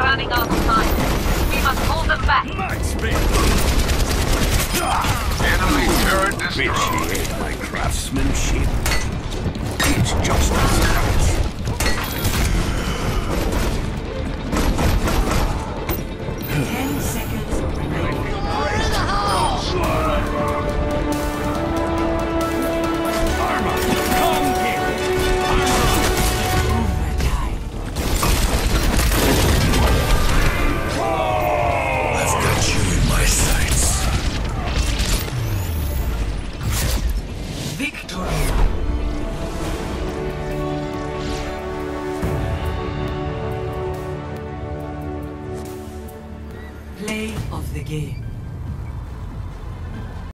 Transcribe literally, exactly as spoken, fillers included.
running out of time. We must hold them back. Enemy turret destroyed. Appreciate my craftsmanship. It's just a touch. Ten seconds remaining. I've got you in my sights. Victory. Play of the game.